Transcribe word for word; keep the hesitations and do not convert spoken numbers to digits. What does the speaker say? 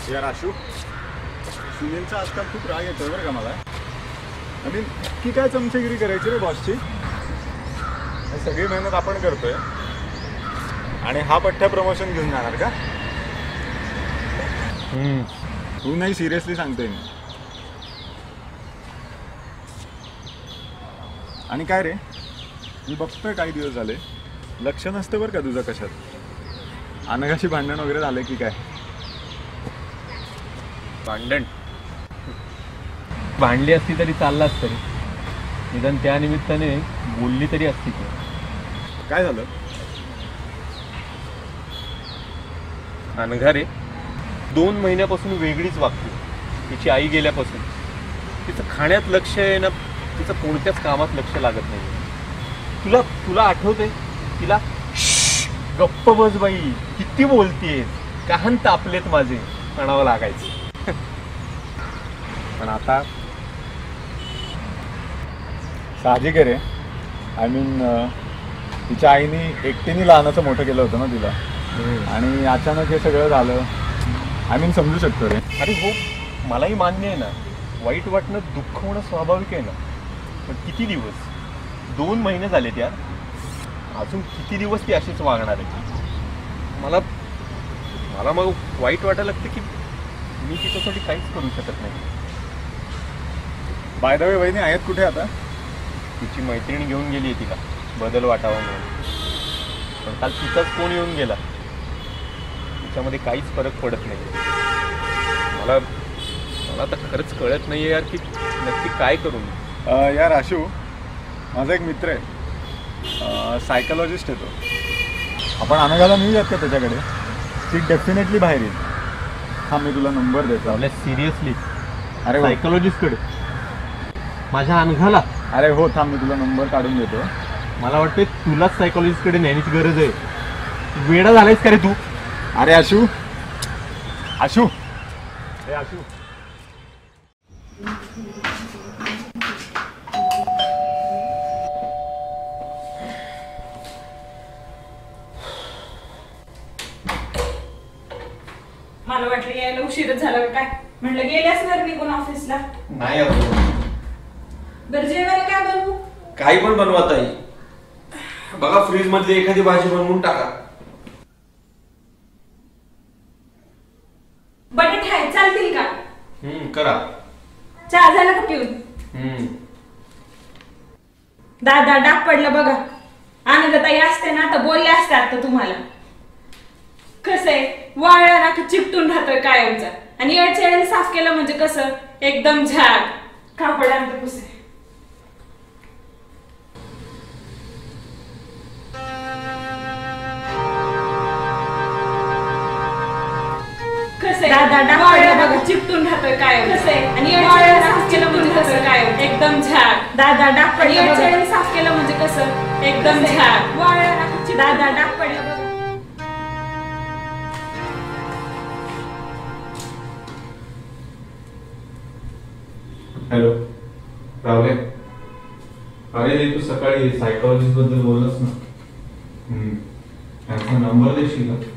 यार आशू, सुनीलचा आजकाल खूप राग येतोय बरं का मला. आय मीन की काय चमचेगिरी करायची रे बॉसची. सगळी मेहनत आपण करतोय आणि हा पठ्ठ्या प्रमोशन घेऊन जाणार का? तू नाही, सिरियसली सांगतोय मी. आणि काय रे, मी बघतोय काही दिवस झाले लक्ष नसतं बरं का तुझं कशात. अनघाशी भांडण वगैरे झालं की काय? भांडण भांडली असती तरी चाललाच तरी, निदान त्या निमित्ताने बोलली तरी असती. काय झालं? अनघा रे दोन महिन्यापासून वेगळीच वागते. तिची आई गेल्यापासून तिचं खाण्यात लक्ष आहे ना, तिचं कोणत्याच कामात लक्ष लागत नाही. तुला तुला आठवतंय तिला गप्प बस बाई, किती बोलतेस, काहन तापलेत माझे म्हणावं लागायचं. पण आता साहजिक आहे रे. आय मीन तिच्या आईने एकटीने लहानाचं मोठं केलं होतं ना तिला, आणि अचानक हे सगळं झालं. आय मीन समजू शकतो रे. अरे हो, मलाही मान्य आहे ना, वाईट वाटणं, दुःख होणं स्वाभाविक आहे ना. पण किती दिवस, दोन महिने झाले त्या, अजून किती दिवस ती अशीच वागणार आहे? मला मला मग वाईट वाटायला लागतं की मी तिच्यासाठी काहीच करू शकत नाही. बाय द वे वहिनी आहेत कुठे आता? तिची मैत्रिणी घेऊन गेली आहे तिला बदल वाटावा म्हणून. पण काल तिचाच फोन येऊन गेला. तिच्यामध्ये काहीच फरक पडत नाही. मला मला तर खरंच कळत नाही आहे यार की नक्की काय करू मी. यार आशू, माझा एक मित्र आहे, सायकोलॉजिस्ट आहे तो. आपण अनघाला नेऊयात का त्याच्याकडे? ती डेफिनेटली बाहेर येईल. हा मी तुला नंबर देतो. आपल्या सिरियसली? अरे सायकोलॉजिस्टकडे माझ्या अनघाला? अरे हो, थांब मी तुला नंबर काढून देतो. मला वाटतं तुलाच सायकोलॉजिस्टकडे नेण्याची गरज आहे. वेडा झालायस का रे तू? अरे आशू, आशू हे आशू मला वाटलं यायला उशीरच झाला काय, म्हणलं गेले असणार निघून ऑफिसला. नाही अजून. बरं जेवायला काय बनवू? काही पण बनवा ताई. बघा फ्रीज मध्ये एखादी भाजी बनवून टाका. बटाटे आहे, चालतील का? हम्म करा. चहा झाला का पिऊन? हम्म दादा डाग पडला बघा. आनंदताई असते ना तर बोलले असते आता तुम्हाला. कसं आहे, वाळला ना की चिपटून राहतोय कायमचा. आणि येळच्या वेळेला साफ केलं म्हणजे कसं एकदम झाड कापड आणतं पुसे. दादा डाग पडला बघा, चिपटून राहतोय कायम. कसं आहे, आणि येळच्या वेळेला साफ केलं म्हणजे कसं कायम एकदम झाड. दादा डाग पडला, येळच्या वेळेला साफ केलं म्हणजे कसं एकदम झाड. वाळला ना की दादा डाग पडला बघा. हॅलो रावले. अरे तू सकाळी सायकोलॉजिस्ट बद्दल बोललास ना, त्यांचा नंबर देशील का?